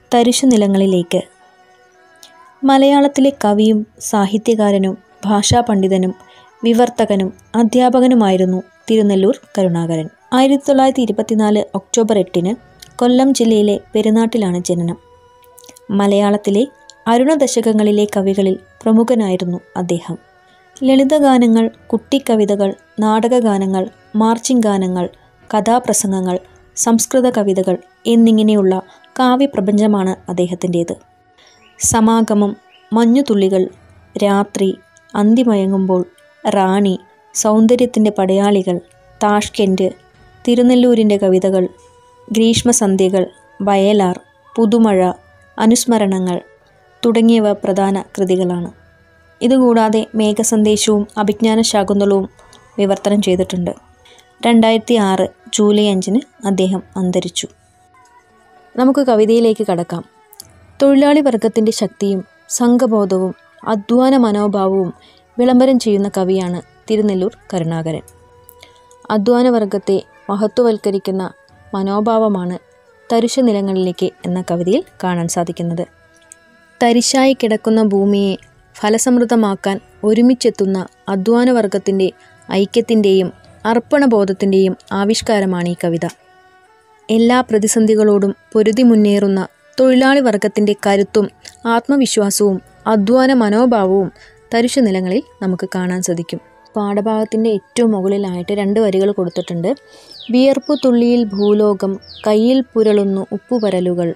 തരിശു നിലങ്ങളിലേക്ക്. മലയാളത്തിലെ കവിയും സാഹിത്യകാരനും ഭാഷാപണ്ഡിതനും വിവർത്തകനും അധ്യാപകനുമായിരുന്നു തിരുനെല്ലൂർ കരുണാകരൻ. 1924 ഒക്ടോബർ 8 കൊല്ലം ജില്ലയിലെ പെരുനാട്ടിലാണ് ജനനം. മലയാളത്തിലെ അരുണദശകങ്ങളിലെ കവികളിൽ പ്രമുഖനായിരുന്നു അദ്ദേഹം. ലളിതഗാനങ്ങൾ, കുട്ടിക്കവിതകൾ, നാടകഗാനങ്ങൾ, മാർച്ചിങ് ഗാനങ്ങൾ, കഥാപ്രസംഗങ്ങൾ, സംസ്കൃത കവിതകൾ എന്നിങ്ങനെയുള്ള കാവ്യപ്രപഞ്ചമാണ് അദ്ദേഹത്തിൻ്റേത്. സമാഗമം, മഞ്ഞുതുള്ളികൾ, രാത്രി, അന്തിമയങ്ങുമ്പോൾ, റാണി, സൗന്ദര്യത്തിൻ്റെ പടയാളികൾ, താഷ്കെൻറ്റ്, തിരുനെല്ലൂരിൻ്റെ കവിതകൾ, ഗ്രീഷ്മസന്ധ്യകൾ, വയലാർ, പുതുമഴ, അനുസ്മരണങ്ങൾ തുടങ്ങിയവ പ്രധാന കൃതികളാണ്. ഇതുകൂടാതെ മേഘസന്ദേശവും അഭിജ്ഞാന ശാകുന്തളവും വിവർത്തനം ചെയ്തിട്ടുണ്ട്. 2006 ജൂലൈ 5 അദ്ദേഹം അന്തരിച്ചു. നമുക്ക് കവിതയിലേക്ക് കടക്കാം. തൊഴിലാളി വർഗത്തിൻ്റെ ശക്തിയും സംഘബോധവും അധ്വാന മനോഭാവവും വിളംബരം ചെയ്യുന്ന കവിയാണ് തിരുനെല്ലൂർ കരുണാകരൻ. അധ്വാനവർഗത്തെ മഹത്വവൽക്കരിക്കുന്ന മനോഭാവമാണ് തരിശു നിലങ്ങളിലേക്ക് എന്ന കവിതയിൽ കാണാൻ സാധിക്കുന്നത്. തരിശായി കിടക്കുന്ന ഭൂമിയെ ഫലസമൃദ്ധമാക്കാൻ ഒരുമിച്ചെത്തുന്ന അധ്വാനവർഗത്തിൻ്റെ ഐക്യത്തിൻ്റെയും അർപ്പണബോധത്തിൻ്റെയും ആവിഷ്കാരമാണ് ഈ കവിത. എല്ലാ പ്രതിസന്ധികളോടും പൊരുതി മുന്നേറുന്ന തൊഴിലാളി വർഗത്തിൻ്റെ കരുത്തും ആത്മവിശ്വാസവും അധ്വാന മനോഭാവവും തരിശു നിലങ്ങളിൽ നമുക്ക് കാണാൻ സാധിക്കും. പാഠഭാഗത്തിൻ്റെ ഏറ്റവും മുകളിലായിട്ട് 2 വരികൾ കൊടുത്തിട്ടുണ്ട്. വിയർപ്പു തുള്ളിയിൽ ഭൂലോകം, കയ്യിൽ പുരളുന്നു ഉപ്പുപരലുകൾ.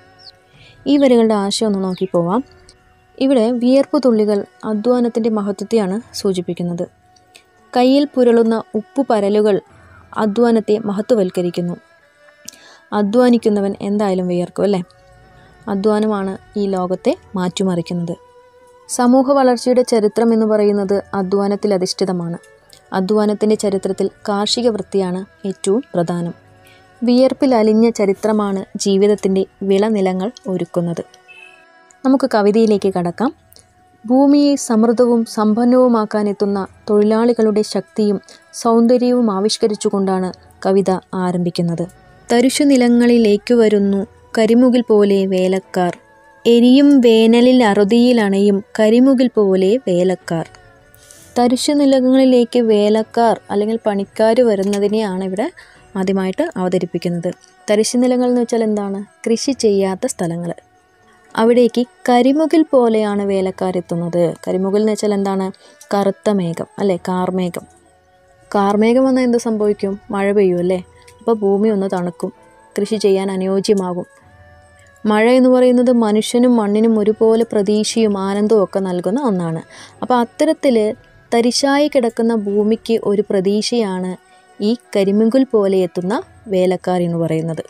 ഈ വരികളുടെ ആശയം ഒന്ന് നോക്കിപ്പോവാം. ഇവിടെ വിയർപ്പു തുള്ളികൾ അധ്വാനത്തിൻ്റെ മഹത്വത്തെയാണ് സൂചിപ്പിക്കുന്നത്. കയ്യിൽ പുരളുന്ന ഉപ്പുപരലുകൾ അധ്വാനത്തെ മഹത്വവൽക്കരിക്കുന്നു. അധ്വാനിക്കുന്നവൻ എന്തായാലും വിയർക്കും അല്ലേ? അധ്വാനമാണ് ഈ ലോകത്തെ മാറ്റിമറിക്കുന്നത്. സമൂഹ വളർച്ചയുടെ ചരിത്രം എന്ന് പറയുന്നത് അധ്വാനത്തിൽ അധിഷ്ഠിതമാണ്. അധ്വാനത്തിൻ്റെ ചരിത്രത്തിൽ കാർഷിക വൃത്തിയാണ് ഏറ്റവും പ്രധാനം. വിയർപ്പിൽ അലിഞ്ഞ ചരിത്രമാണ് ജീവിതത്തിൻ്റെ വിളനിലങ്ങൾ ഒരുക്കുന്നത്. നമുക്ക് കവിതയിലേക്ക് കടക്കാം. ഭൂമിയെ സമൃദ്ധവും സമ്പന്നവുമാക്കാനെത്തുന്ന തൊഴിലാളികളുടെ ശക്തിയും സൗന്ദര്യവും ആവിഷ്കരിച്ചുകൊണ്ടാണ് കവിത ആരംഭിക്കുന്നത്. തരിശു നിലങ്ങളിലേക്കു വരുന്നു കരിമുകിൽ പോലെ വേലക്കാർ, എരിയും വേനലിൽ അറുതിയിലണയും കരിമുകിൽ പോലെ വേലക്കാർ. തരിശു നിലങ്ങളിലേക്ക് വേലക്കാർ അല്ലെങ്കിൽ പണിക്കാർ വരുന്നതിനെയാണ് ഇവിടെ ആദ്യമായിട്ട് അവതരിപ്പിക്കുന്നത്. തരിശു നിലങ്ങൾ എന്ന് വെച്ചാൽ എന്താണ്? കൃഷി ചെയ്യാത്ത സ്ഥലങ്ങൾ. അവിടേക്ക് കരിമുകിൽ പോലെയാണ് വേലക്കാരെത്തുന്നത്. കരിമുകിൽ എന്ന് വെച്ചാൽ എന്താണ്? കറുത്ത മേഘം അല്ലേ? കാർമേഘം. കാർമേഘം വന്നാൽ എന്ത് സംഭവിക്കും? മഴ പെയ്യും അല്ലേ? അപ്പോൾ ഭൂമി ഒന്ന് തണുക്കും, കൃഷി ചെയ്യാൻ അനുയോജ്യമാകും. മഴ എന്ന് പറയുന്നത് മനുഷ്യനും മണ്ണിനും ഒരുപോലെ പ്രതീക്ഷയും ആനന്ദവും ഒക്കെ നൽകുന്ന ഒന്നാണ്. അപ്പോൾ അത്തരത്തിൽ തരിശായി കിടക്കുന്ന ഭൂമിക്ക് ഒരു പ്രതീക്ഷയാണ് ഈ കരിമുകിൽ പോലെ എത്തുന്ന വേലക്കാർ എന്ന് പറയുന്നത്.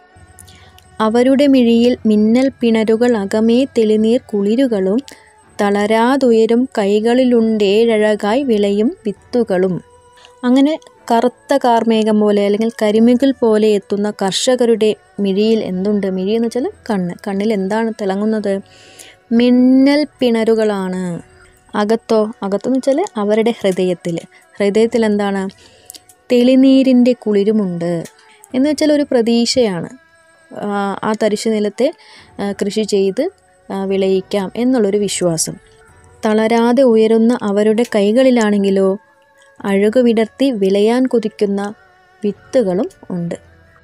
അവരുടെ മിഴിയിൽ മിന്നൽ പിണരുകൾ, അകമേ തെളിനീർ കുളിരുകളും, തളരാതുയരും കൈകളിലുണ്ടേഴഴകായി വിളയും വിത്തുകളും. അങ്ങനെ കറുത്ത കാർമേഘം പോലെ അല്ലെങ്കിൽ കരിമുകിൽ പോലെ എത്തുന്ന കർഷകരുടെ മിഴിയിൽ എന്തുണ്ട്? മിഴി എന്ന് വെച്ചാൽ കണ്ണ്. കണ്ണിൽ എന്താണ് തിളങ്ങുന്നത്? മിന്നൽ പിണരുകളാണ്. അകത്തെന്ന് വെച്ചാൽ അവരുടെ ഹൃദയത്തിൽ എന്താണ്? തെളിനീരിൻ്റെ കുളിരുമുണ്ട് എന്ന് വെച്ചാൽ ഒരു പ്രതീക്ഷയാണ്. ആ തരിശു നിലത്തെ കൃഷി ചെയ്ത് വിളയിക്കാം എന്നുള്ളൊരു വിശ്വാസം. തളരാതെ ഉയരുന്ന അവരുടെ കൈകളിലാണെങ്കിലോ അഴകു വിടർത്തി വിളയാൻ കൊതിക്കുന്ന വിത്തുകളും ഉണ്ട്.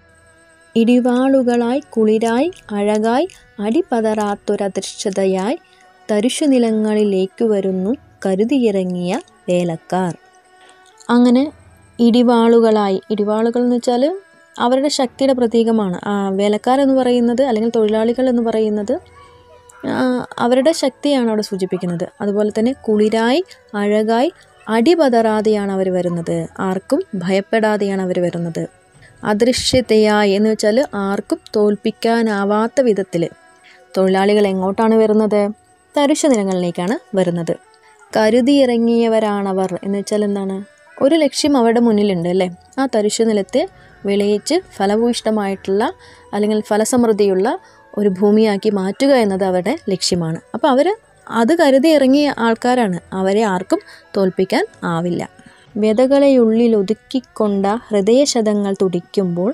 ഇടിവാളുകളായി കുളിരായി അഴകായി അടിപതറാത്തൊരദൃശ്യതയായി തരിശു നിലങ്ങളിലേക്കു വരുന്നു കരുതിയിറങ്ങിയ വേലക്കാർ. അങ്ങനെ ഇടിവാളുകളായി, ഇടിവാളുകൾ എന്ന് വെച്ചാൽ അവരുടെ ശക്തിയുടെ പ്രതീകമാണ്. വേലക്കാർ എന്ന് പറയുന്നത് അല്ലെങ്കിൽ തൊഴിലാളികൾ എന്ന് പറയുന്നത് അവരുടെ ശക്തിയാണ് അവിടെ സൂചിപ്പിക്കുന്നത്. അതുപോലെ തന്നെ കുളിരായി അഴകായി അടിപതറാതെയാണ് അവർ വരുന്നത്. ആർക്കും ഭയപ്പെടാതെയാണ് അവർ വരുന്നത്. അദൃശ്യതയായി എന്ന് വെച്ചാൽ ആർക്കും തോൽപ്പിക്കാനാവാത്ത വിധത്തിൽ. തൊഴിലാളികൾ എങ്ങോട്ടാണ് വരുന്നത്? തരിശു നിലങ്ങളിലേക്കാണ് വരുന്നത്. കരുതിയിറങ്ങിയവരാണവർ എന്ന് വെച്ചാൽ എന്താണ്? ഒരു ലക്ഷ്യം അവരുടെ മുന്നിലുണ്ട് അല്ലേ? ആ തരിശു നിലത്തെ വിളയിച്ച് ഫലഭൂയിഷ്ടമായിട്ടുള്ള അല്ലെങ്കിൽ ഫലസമൃദ്ധിയുള്ള ഒരു ഭൂമിയാക്കി മാറ്റുക എന്നത് അവരുടെ ലക്ഷ്യമാണ്. അപ്പോൾ അവർ അത് കരുതി ഇറങ്ങിയ ആൾക്കാരാണ്. അവരെ ആർക്കും തോൽപ്പിക്കാൻ ആവില്ല. വ്യതകളെയുള്ളിൽ ഒതുക്കിക്കൊണ്ട ഹൃദയശതങ്ങൾ തുടിക്കുമ്പോൾ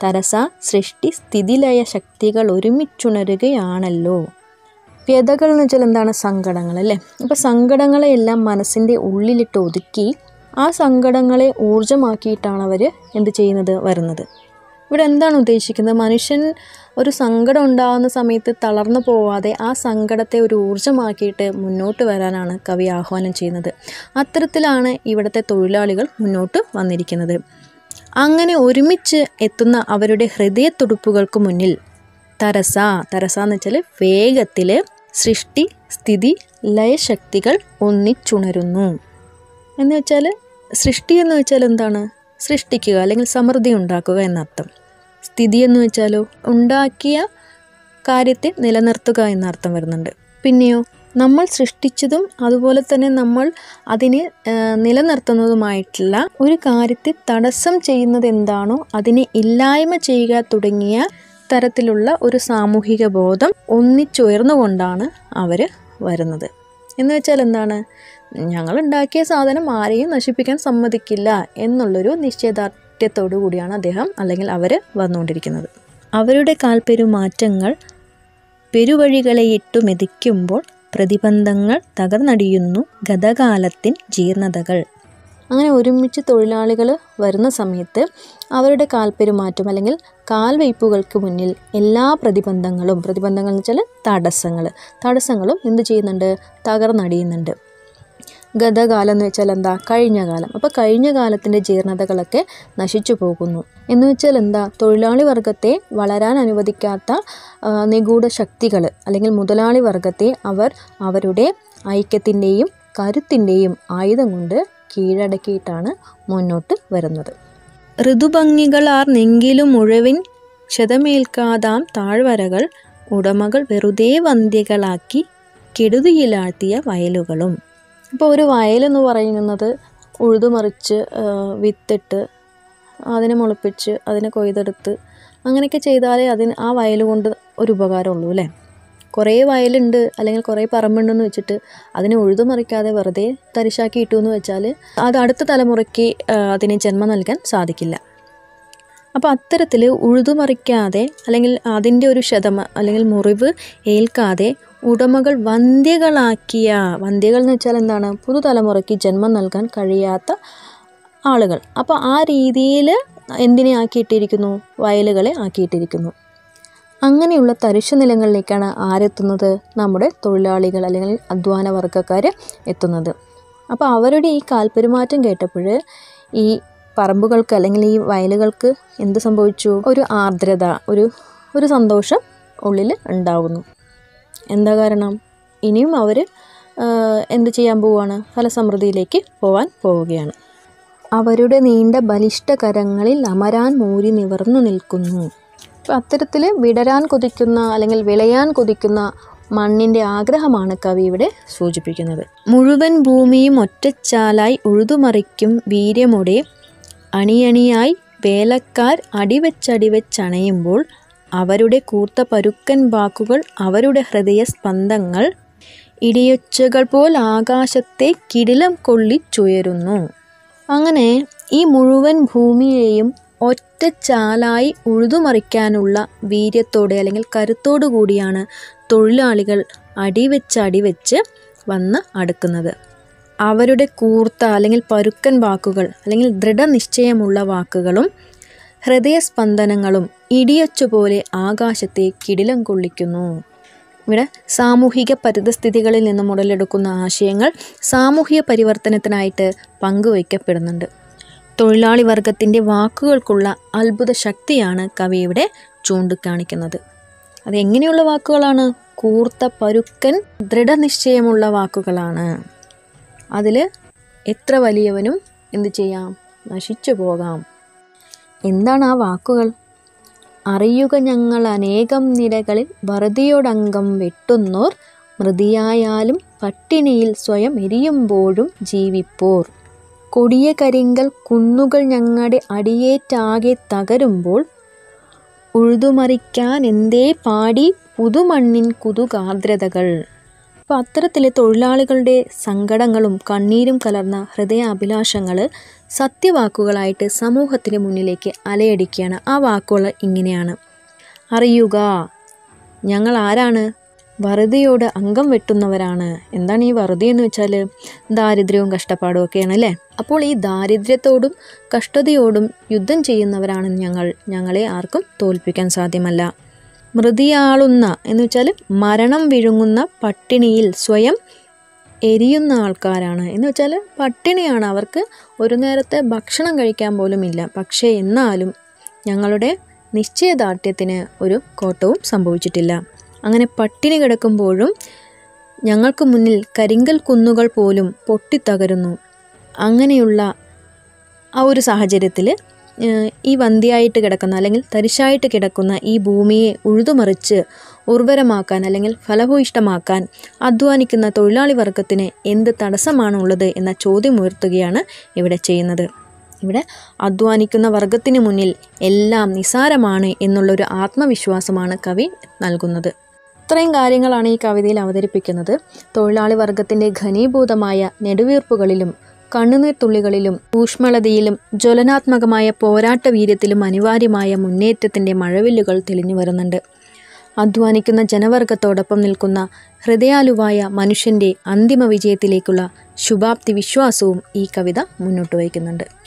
തരസ സൃഷ്ടി സ്ഥിതിലയ ശക്തികൾ ഒരുമിച്ചുണരുകയാണല്ലോ. വ്യതകൾ എന്ന് വെച്ചാൽ എന്താണ്? സങ്കടങ്ങൾ അല്ലേ. അപ്പോൾ സങ്കടങ്ങളെയെല്ലാം മനസ്സിൻ്റെ ഉള്ളിലിട്ട് ഒതുക്കി ആ സങ്കടങ്ങളെ ഊർജ്ജമാക്കിയിട്ടാണ് അവർ എന്ത് ചെയ്യുന്നത്? വരുന്നത്. ഇവിടെ എന്താണ് ഉദ്ദേശിക്കുന്നത്? മനുഷ്യൻ ഒരു സങ്കടം ഉണ്ടാകുന്ന സമയത്ത് തളർന്നു പോവാതെ ആ സങ്കടത്തെ ഒരു ഊർജ്ജമാക്കിയിട്ട് മുന്നോട്ട് വരാനാണ് കവി ആഹ്വാനം ചെയ്യുന്നത്. അത്തരത്തിലാണ് ഇവിടുത്തെ തൊഴിലാളികൾ മുന്നോട്ട് വന്നിരിക്കുന്നത്. അങ്ങനെ ഒരുമിച്ച് എത്തുന്ന അവരുടെ ഹൃദയത്തുടിപ്പുകൾക്ക് മുന്നിൽ തരസ എന്ന് വെച്ചാൽ വേഗത്തിൽ സൃഷ്ടി സ്ഥിതി ലയശക്തികൾ ഒന്നിച്ചുണരുന്നു എന്ന് വെച്ചാൽ, സൃഷ്ടി എന്ന് വെച്ചാൽ എന്താണ്? സൃഷ്ടിക്കുക അല്ലെങ്കിൽ സമൃദ്ധി ഉണ്ടാക്കുക എന്നർത്ഥം. സ്ഥിതി എന്ന് വെച്ചാലോ ഉണ്ടാക്കിയ കാര്യത്തെ നിലനിർത്തുക എന്നർത്ഥം വരുന്നുണ്ട്. പിന്നെയോ നമ്മൾ സൃഷ്ടിച്ചതും അതുപോലെ തന്നെ നമ്മൾ അതിനെ നിലനിർത്തുന്നതുമായിട്ടുള്ള ഒരു കാര്യത്തെ തടസ്സം ചെയ്യുന്നത് എന്താണോ അതിനെ ഇല്ലായ്മ ചെയ്യുക തുടങ്ങിയ തരത്തിലുള്ള ഒരു സാമൂഹിക ബോധം ഒന്നിച്ചുയർന്നുകൊണ്ടാണ് അവർ വരുന്നത്. എന്ന് വെച്ചാൽ എന്താണ്? ഞങ്ങൾ ഉണ്ടാക്കിയ സാധനം ആരെയും നശിപ്പിക്കാൻ സമ്മതിക്കില്ല എന്നുള്ളൊരു നിശ്ചയദാർഢ്യത്തോടു കൂടിയാണ് അദ്ദേഹം അല്ലെങ്കിൽ അവർ വന്നുകൊണ്ടിരിക്കുന്നത്. അവരുടെ കാൽപ്പെരുമാറ്റങ്ങൾ പെരുവഴികളെ ഇട്ടു മെതിക്കുമ്പോൾ പ്രതിബന്ധങ്ങൾ തകർന്നടിയുന്നു ഗതകാലത്തിൻ ജീർണതകൾ. അങ്ങനെ ഒരുമിച്ച് തൊഴിലാളികൾ വരുന്ന സമയത്ത് അവരുടെ കാൽപ്പെരുമാറ്റം അല്ലെങ്കിൽ കാൽവയ്പ്പുകൾക്ക് മുന്നിൽ എല്ലാ പ്രതിബന്ധങ്ങൾ എന്ന് വെച്ചാൽ തടസ്സങ്ങളും എന്ത് ചെയ്യുന്നുണ്ട്? തകർന്നടിയുന്നുണ്ട്. ഗതകാലം എന്ന് വെച്ചാൽ എന്താ? കഴിഞ്ഞ കാലം. അപ്പോൾ കഴിഞ്ഞ കാലത്തിൻ്റെ ജീർണതകളൊക്കെ നശിച്ചു പോകുന്നു എന്ന് വെച്ചാൽ എന്താ? തൊഴിലാളി വർഗത്തെ വളരാൻ അനുവദിക്കാത്ത നിഗൂഢ ശക്തികൾ അല്ലെങ്കിൽ മുതലാളി വർഗത്തെ അവർ അവരുടെ ഐക്യത്തിൻ്റെയും കരുത്തിൻ്റെയും ആയുധം കൊണ്ട് കീഴടക്കിയിട്ടാണ് മുന്നോട്ട് വരുന്നത്. ഋതുഭംഗികളാർ നെങ്കിലും മുഴവിൻ ക്ഷതമേൽക്കാതാം താഴ്വരകൾ ഉടമകൾ വെറുതെ വന്ധ്യകളാക്കി കെടുതിയിലാഴ്ത്തിയ വയലുകളും. ഇപ്പോൾ ഒരു വയലെന്ന് പറയുന്നത് ഉഴുതുമറിച്ച് വിത്തിട്ട് അതിനെ മുളപ്പിച്ച് അതിനെ കൊയ്തെടുത്ത് അങ്ങനെയൊക്കെ ചെയ്താലേ ആ വയൽ കൊണ്ട് ഒരു ഉപകാരമുള്ളൂ അല്ലേ. കുറേ വയലുണ്ട് അല്ലെങ്കിൽ കുറേ പറമ്പുണ്ടെന്ന് വെച്ചിട്ട് അതിനെ ഉഴുതുമറിക്കാതെ വെറുതെ തരിശാക്കി ഇട്ടു എന്ന് വെച്ചാൽ അത് അടുത്ത തലമുറയ്ക്ക് അതിനെ ജന്മം നൽകാൻ സാധിക്കില്ല. അപ്പോൾ അത്തരത്തിൽ ഉഴുതുമറിക്കാതെ അല്ലെങ്കിൽ അതിൻ്റെ ഒരു അല്ലെങ്കിൽ മുറിവ് ഏൽക്കാതെ ഉടമകൾ വന്ധ്യകൾ എന്ന് വെച്ചാൽ എന്താണ്? പുതുതലമുറയ്ക്ക് ജന്മം നൽകാൻ കഴിയാത്ത ആളുകൾ. അപ്പോൾ ആ രീതിയിൽ എന്തിനെ ആക്കിയിട്ടിരിക്കുന്നു? വയലുകളെ ആക്കിയിട്ടിരിക്കുന്നു. അങ്ങനെയുള്ള തരിശു നിലങ്ങളിലേക്കാണ് ആരെത്തുന്നത്? നമ്മുടെ തൊഴിലാളികൾ അല്ലെങ്കിൽ അധ്വാന വർഗ്ഗക്കാർ എത്തുന്നത്. അപ്പോൾ അവരുടെ ഈ കാൽപ്പെരുമാറ്റം കേട്ടപ്പോൾ ഈ പറമ്പുകൾക്ക് അല്ലെങ്കിൽ ഈ വയലുകൾക്ക് എന്ത് സംഭവിച്ചു? ഒരു ആർദ്രത, ഒരു സന്തോഷം ഉള്ളിൽ ഉണ്ടാകുന്നു. എന്താ കാരണം? ഇനിയും അവർ എന്ത് ചെയ്യാൻ പോവുകയാണ്? ഫലസമൃദ്ധിയിലേക്ക് പോവുകയാണ്. അവരുടെ നീണ്ട ബലിഷ്ഠ കരങ്ങളിൽ അമരാൻ മൂരി നിവർന്നു നിൽക്കുന്നു. അപ്പോൾ അത്തരത്തിൽ വിടരാൻ കൊതിക്കുന്ന അല്ലെങ്കിൽ വിളയാൻ കൊതിക്കുന്ന മണ്ണിൻ്റെ ആഗ്രഹമാണ് കവി ഇവിടെ സൂചിപ്പിക്കുന്നത്. മുഴുവൻ ഭൂമിയും ഒറ്റച്ചാലായി ഉഴുതുമറിക്കും വീര്യമോടെ അണിയണിയായി വേലക്കാർ അടിവെച്ചണയുമ്പോൾ അവരുടെ കൂർത്ത പരുക്കൻ വാക്കുകൾ അവരുടെ ഹൃദയസ്പന്ദങ്ങൾ ഇടിയൊച്ചകൾ പോൽ ആകാശത്തെ കിടിലം കൊള്ളിച്ചുയരുന്നു. അങ്ങനെ ഈ മുഴുവൻ ഭൂമിയെയും ഒറ്റച്ചാലായി ഉഴുതുമറിക്കാനുള്ള വീര്യത്തോടെ അല്ലെങ്കിൽ കരുത്തോടു കൂടിയാണ് തൊഴിലാളികൾ അടിവെച്ച് വന്ന് അടുക്കുന്നത്. അവരുടെ കൂർത്ത അല്ലെങ്കിൽ പരുക്കൻ വാക്കുകൾ അല്ലെങ്കിൽ ദൃഢനിശ്ചയമുള്ള വാക്കുകളും ഹൃദയസ്പന്ദനങ്ങളും ഇടിയൊച്ചുപോലെ ആകാശത്തെ കിടിലം കൊള്ളിക്കുന്നു. ഇവിടെ സാമൂഹിക പരിതസ്ഥിതികളിൽ നിന്നും ഉടലെടുക്കുന്ന ആശയങ്ങൾ സാമൂഹിക പരിവർത്തനത്തിനായിട്ട് പങ്കുവയ്ക്കപ്പെടുന്നുണ്ട്. തൊഴിലാളി വർഗത്തിൻ്റെ വാക്കുകൾക്കുള്ള അത്ഭുത ശക്തിയാണ് കവി ഇവിടെ ചൂണ്ടിക്കാണിക്കുന്നത്. അതെങ്ങനെയുള്ള വാക്കുകളാണ്? കൂർത്ത പരുക്കൻ ദൃഢനിശ്ചയമുള്ള വാക്കുകളാണ്. അതിൽ എത്ര വലിയവനും എന്തു ചെയ്യാം? നശിച്ചു പോകാം. എന്താണ് ആ വാക്കുകൾ? അറിയുക ഞങ്ങൾ അനേകം നിരകളിൽ വറുതിയോടംഗം വെട്ടുന്നോർ മൃതിയായാലും പട്ടിണിയിൽ സ്വയം എരിയുമ്പോഴും ജീവിപ്പോർ. കൊടിയ കരിങ്കൽ കുന്നുകൾ ഞങ്ങളുടെ അടിയേറ്റാകെ തകരുമ്പോൾ ഉഴുതുമറിക്കാൻ എന്തേ പാടി പുതുമണ്ണിൻ കുതുകാർദ്രതകൾ. അപ്പോൾ അത്തരത്തിലെ തൊഴിലാളികളുടെ സങ്കടങ്ങളും കണ്ണീരും കലർന്ന ഹൃദയാഭിലാഷങ്ങൾ സത്യവാക്കുകളായിട്ട് സമൂഹത്തിന് മുന്നിലേക്ക് അലയടിക്കുകയാണ്. ആ വാക്കുകൾ ഇങ്ങനെയാണ്: അറിയുക, ഞങ്ങൾ ആരാണ്? വറുതിയോട് അംഗം വെട്ടുന്നവരാണ്. എന്താണ് ഈ വറുതി എന്ന് വെച്ചാൽ? ദാരിദ്ര്യവും കഷ്ടപ്പാടും ഒക്കെയാണ് അല്ലേ? അപ്പോൾ ഈ ദാരിദ്ര്യത്തോടും കഷ്ടതയോടും യുദ്ധം ചെയ്യുന്നവരാണ് ഞങ്ങൾ. ഞങ്ങളെ ആർക്കും തോൽപ്പിക്കാൻ സാധ്യമല്ല. മൃതിയാളുന്ന എന്ന് വെച്ചാൽ മരണം വിഴുങ്ങുന്ന പട്ടിണിയിൽ സ്വയം എരിയുന്ന ആൾക്കാരാണ്. എന്ന് വെച്ചാൽ പട്ടിണിയാണ്, അവർക്ക് ഒരു നേരത്തെ ഭക്ഷണം കഴിക്കാൻ പോലും ഇല്ല. പക്ഷേ എന്നാലും ഞങ്ങളുടെ നിശ്ചയദാർഢ്യത്തിന് ഒരു കോട്ടവും സംഭവിച്ചിട്ടില്ല. അങ്ങനെ പട്ടിണി കിടക്കുമ്പോഴും ഞങ്ങൾക്ക് മുന്നിൽ കരിങ്കൽ കുന്നുകൾ പോലും പൊട്ടിത്തകരുന്നു. അങ്ങനെയുള്ള ആ ഒരു സാഹചര്യത്തിൽ ഈ വന്ധ്യയായിട്ട് കിടക്കുന്ന അല്ലെങ്കിൽ തരിശായിട്ട് കിടക്കുന്ന ഈ ഭൂമിയെ ഉഴുതുമറിച്ച് ഉർവരമാക്കാൻ അല്ലെങ്കിൽ ഫലഭൂയിഷ്ടമാക്കാൻ അധ്വാനിക്കുന്ന തൊഴിലാളി വർഗത്തിന് എന്ത് തടസ്സമാണുള്ളത് എന്ന ചോദ്യം ഉയർത്തുകയാണ് ഇവിടെ ചെയ്യുന്നത്. ഇവിടെ അധ്വാനിക്കുന്ന വർഗത്തിന് മുന്നിൽ എല്ലാം നിസാരമാണ് എന്നുള്ളൊരു ആത്മവിശ്വാസമാണ് കവി നൽകുന്നത്. ഇത്രയും കാര്യങ്ങളാണ് ഈ കവിതയിൽ അവതരിപ്പിക്കുന്നത്. തൊഴിലാളി വർഗത്തിൻ്റെ ഘനീഭൂതമായ നെടുവീർപ്പുകളിലും കണ്ണുനീർത്തുള്ളികളിലും ഊഷ്മളതയിലും ജ്വലനാത്മകമായ പോരാട്ട വീര്യത്തിലും അനിവാര്യമായ മുന്നേറ്റത്തിൻ്റെ മഴവില്ലുകൾ തെളിഞ്ഞു വരുന്നുണ്ട്. അധ്വാനിക്കുന്ന ജനവർഗത്തോടൊപ്പം നിൽക്കുന്ന ഹൃദയാലുവായ മനുഷ്യൻ്റെ അന്തിമ വിജയത്തിലേക്കുള്ള ശുഭാപ്തി വിശ്വാസവും ഈ കവിത മുന്നോട്ട് വയ്ക്കുന്നുണ്ട്.